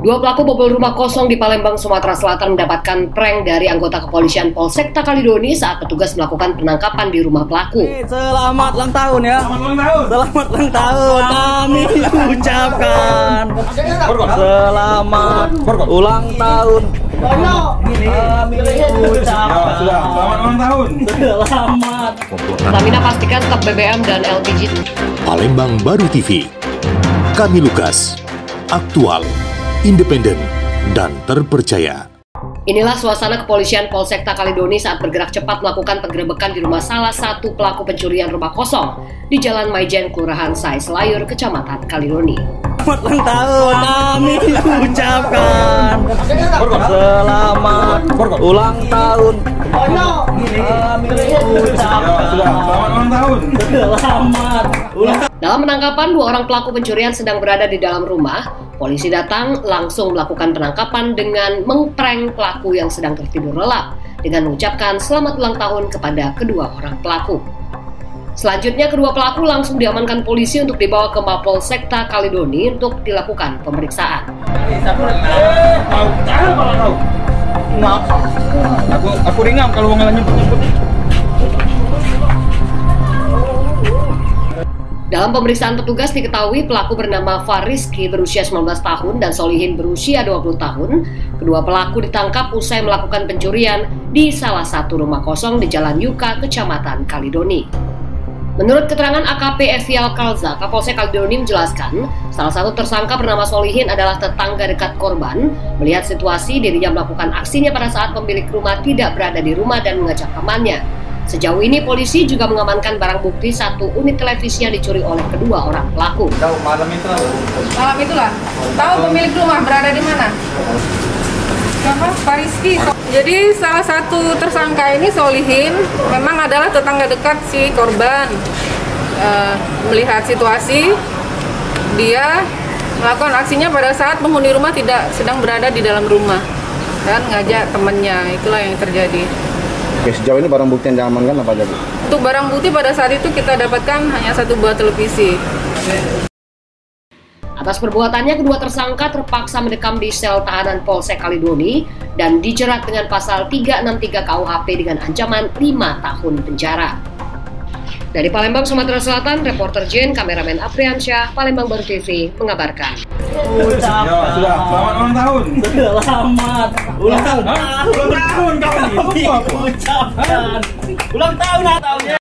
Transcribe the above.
Dua pelaku bobol rumah kosong di Palembang, Sumatera Selatan mendapatkan prank dari anggota kepolisian Polsekta Kalidoni saat petugas melakukan penangkapan di rumah pelaku. Selamat ulang tahun ya. Selamat ulang tahun. Kami ucapkan selamat ulang tahun. Kami ucapkan selamat ulang tahun. Selamat. Pertamina pastikan stok BBM dan LPG. Palembang Baru TV. Kami Lukas. Aktual, independen, dan terpercaya. Inilah suasana kepolisian Polsekta Kalidoni saat bergerak cepat melakukan penggerebekan di rumah salah satu pelaku pencurian rumah kosong di Jalan Maijen, Kelurahan Sai Selayur, Kecamatan Kalidoni. Selamat ulang tahun. Kami ucapkan selamat ulang tahun. Kami ucapkan Selamat ulang tahun. selamat ulang. Dalam penangkapan, dua orang pelaku pencurian sedang berada di dalam rumah. Polisi datang langsung melakukan penangkapan dengan mengprank pelaku yang sedang tertidur lelap dengan mengucapkan selamat ulang tahun kepada kedua orang pelaku. Selanjutnya, kedua pelaku langsung diamankan polisi untuk dibawa ke Mapolsekta Kalidoni untuk dilakukan pemeriksaan. Aku ringan kalau mau nyebut. Dalam pemeriksaan petugas diketahui pelaku bernama Fariski berusia 19 tahun dan Solihin berusia 20 tahun. Kedua pelaku ditangkap usai melakukan pencurian di salah satu rumah kosong di Jalan Yuka, Kecamatan Kalidoni. Menurut keterangan AKP Evial Kalza, Kapolsek Kalidoni menjelaskan, salah satu tersangka bernama Solihin adalah tetangga dekat korban. Melihat situasi, dirinya melakukan aksinya pada saat pemilik rumah tidak berada di rumah dan mengajak temannya. Sejauh ini polisi juga mengamankan barang bukti satu unit televisi yang dicuri oleh kedua orang pelaku. Malam itulah. Tahu pemilik rumah berada di mana? Siapa? Fariski. Jadi salah satu tersangka ini Solihin memang adalah tetangga dekat si korban. Melihat situasi, dia melakukan aksinya pada saat penghuni rumah tidak sedang berada di dalam rumah dan ngajak temannya. Itulah yang terjadi. Oke, sejauh ini barang bukti yang diamankan apa aja, Bu? Untuk barang bukti pada saat itu kita dapatkan hanya satu buah televisi. Atas perbuatannya, kedua tersangka terpaksa mendekam di sel tahanan Polsek Kalidoni dan dijerat dengan pasal 363 KUHP dengan ancaman 5 tahun penjara. Dari Palembang, Sumatera Selatan, reporter Jen, kameramen Apriansyah, Palembang Baru TV mengabarkan. Ucapkan selamat ulang tahun. Selamat ulang tahun. Ulang tahun kami. Ucapkan ulang tahun.